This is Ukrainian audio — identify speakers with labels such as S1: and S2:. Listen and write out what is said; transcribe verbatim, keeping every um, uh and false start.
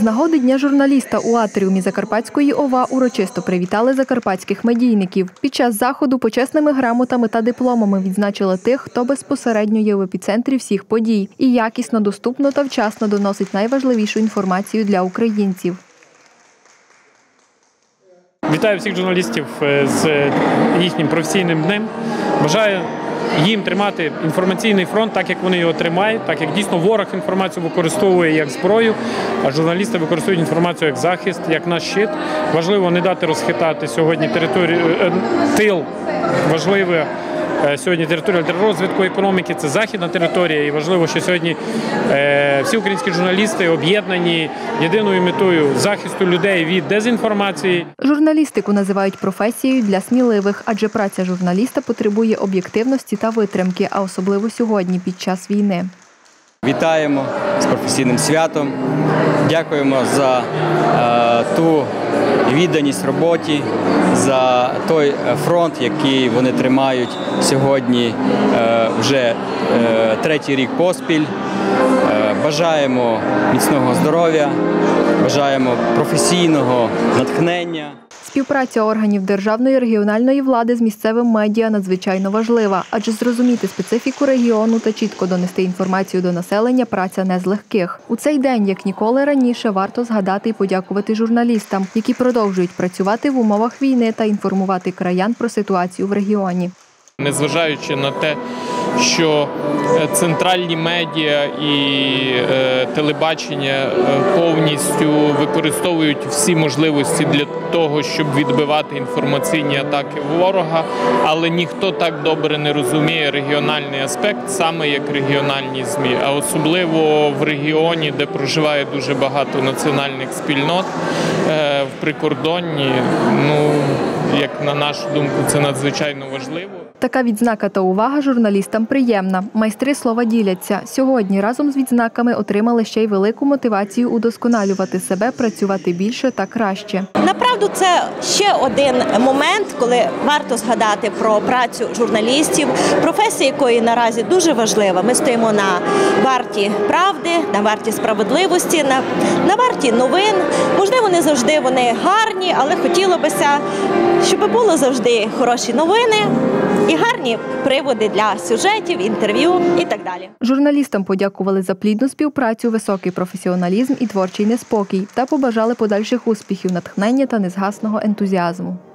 S1: З нагоди Дня журналіста у атріумі Закарпатської ОВА урочисто привітали закарпатських медійників. Під час заходу почесними грамотами та дипломами відзначили тих, хто безпосередньо є в епіцентрі всіх подій і якісно, доступно та вчасно доносить найважливішу інформацію для українців.
S2: Вітаю всіх журналістів з їхнім професійним днем. Бажаю їм тримати інформаційний фронт так, як вони його тримають, так як дійсно ворог інформацію використовує як зброю, а журналісти використовують інформацію як захист, як наш щит. Важливо не дати розхитати сьогодні територію, тил, важливе сьогодні територія для розвитку економіки, це західна територія, і важливо, що сьогодні всі українські журналісти об'єднані єдиною метою захисту людей від дезінформації.
S1: Журналістику називають професією для сміливих, адже праця журналіста потребує об'єктивності та витримки, а особливо сьогодні, під час війни.
S3: Вітаємо з професійним святом, дякуємо за е, ту відданість роботі, за той фронт, який вони тримають сьогодні е, вже е, третій рік поспіль. Е, бажаємо міцного здоров'я, бажаємо професійного натхнення.
S1: Співпраця органів державної і регіональної влади з місцевим медіа надзвичайно важлива, адже зрозуміти специфіку регіону та чітко донести інформацію до населення – праця не з легких. У цей день, як ніколи раніше, варто згадати і подякувати журналістам, які продовжують працювати в умовах війни та інформувати краян про ситуацію в регіоні.
S4: Незважаючи на те, що центральні медіа і е, телебачення е, повністю використовують всі можливості для того, щоб відбивати інформаційні атаки ворога, але ніхто так добре не розуміє регіональний аспект, саме як регіональні ЗМІ, а особливо в регіоні, де проживає дуже багато національних спільнот, е, в прикордонні, ну, як на нашу думку, це надзвичайно важливо.
S1: Така відзнака та увага журналістам приємна. Майстри слова діляться. Сьогодні разом з відзнаками отримали ще й велику мотивацію удосконалювати себе, працювати більше та краще.
S5: Направду, це ще один момент, коли варто згадати про працю журналістів, професія якої наразі дуже важлива. Ми стоїмо на варті правди, на варті справедливості, на, на варті новин. Можливо, не завжди вони гарні, але хотілося б, щоб було завжди хороші новини і гарні приводи для сюжетів, інтерв'ю і так далі.
S1: Журналістам подякували за плідну співпрацю, високий професіоналізм і творчий неспокій та побажали подальших успіхів, натхнення та незгасного ентузіазму.